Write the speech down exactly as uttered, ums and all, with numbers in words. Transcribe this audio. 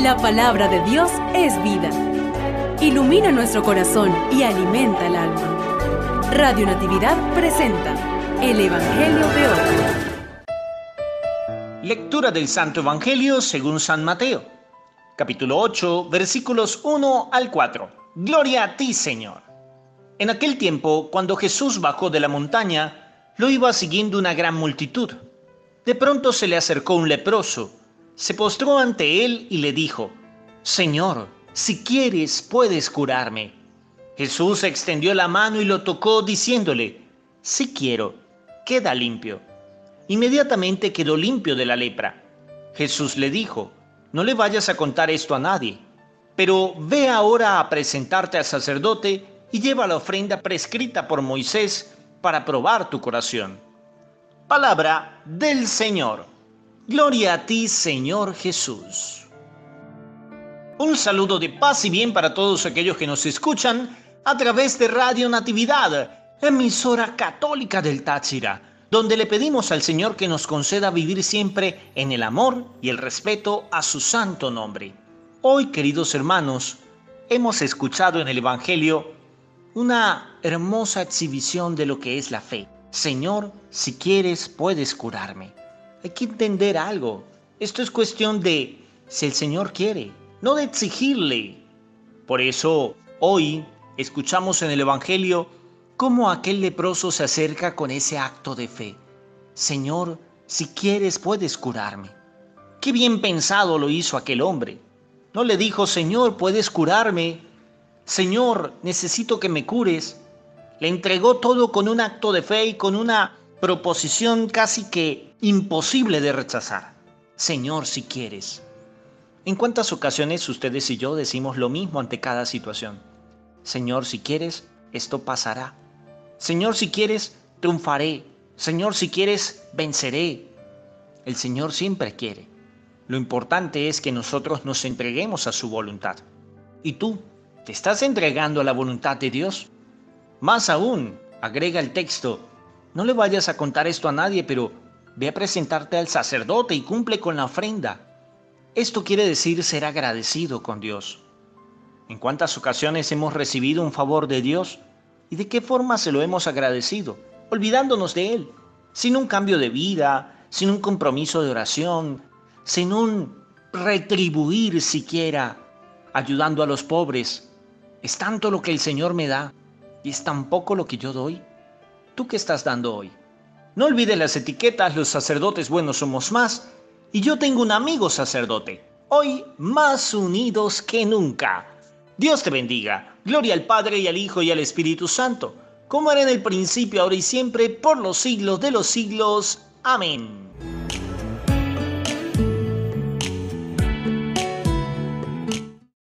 La palabra de Dios es vida. Ilumina nuestro corazón y alimenta el alma. Radio Natividad presenta el Evangelio de hoy. Lectura del Santo Evangelio según San Mateo, capítulo ocho, versículos uno al cuatro. Gloria a ti, Señor. En aquel tiempo, cuando Jesús bajó de la montaña, lo iba siguiendo una gran multitud. De pronto se le acercó un leproso, se postró ante él y le dijo: Señor, si quieres, puedes curarme. Jesús extendió la mano y lo tocó, diciéndole: Sí quiero, queda limpio. Inmediatamente quedó limpio de la lepra. Jesús le dijo: No le vayas a contar esto a nadie, pero ve ahora a presentarte al sacerdote y lleva la ofrenda prescrita por Moisés para probar tu curación. Palabra del Señor. Gloria a ti, Señor Jesús. Un saludo de paz y bien para todos aquellos que nos escuchan a través de Radio Natividad, emisora católica del Táchira, donde le pedimos al Señor que nos conceda vivir siempre en el amor y el respeto a su santo nombre. Hoy, queridos hermanos, hemos escuchado en el Evangelio una hermosa exhibición de lo que es la fe. Señor, si quieres, puedes curarme. Hay que entender algo. Esto es cuestión de si el Señor quiere, no de exigirle. Por eso, hoy escuchamos en el Evangelio cómo aquel leproso se acerca con ese acto de fe. Señor, si quieres, puedes curarme. Qué bien pensado lo hizo aquel hombre. No le dijo: Señor, puedes curarme. Señor, necesito que me cures. Le entregó todo con un acto de fe y con una proposición casi que imposible de rechazar. Señor, si quieres. ¿En cuántas ocasiones ustedes y yo decimos lo mismo ante cada situación? Señor, si quieres, esto pasará. Señor, si quieres, triunfaré. Señor, si quieres, venceré. El Señor siempre quiere. Lo importante es que nosotros nos entreguemos a su voluntad. ¿Y tú? ¿Te estás entregando a la voluntad de Dios? Más aún, agrega el texto: no le vayas a contar esto a nadie, pero ve a presentarte al sacerdote y cumple con la ofrenda. Esto quiere decir ser agradecido con Dios. ¿En cuántas ocasiones hemos recibido un favor de Dios? ¿Y de qué forma se lo hemos agradecido? Olvidándonos de Él, sin un cambio de vida, sin un compromiso de oración, sin un retribuir siquiera, ayudando a los pobres. Es tanto lo que el Señor me da y es tan poco lo que yo doy. ¿Tú qué estás dando hoy? No olvides las etiquetas: los sacerdotes buenos somos más, y yo tengo un amigo sacerdote. Hoy más unidos que nunca. Dios te bendiga. Gloria al Padre, y al Hijo, y al Espíritu Santo, como era en el principio, ahora y siempre, por los siglos de los siglos. Amén.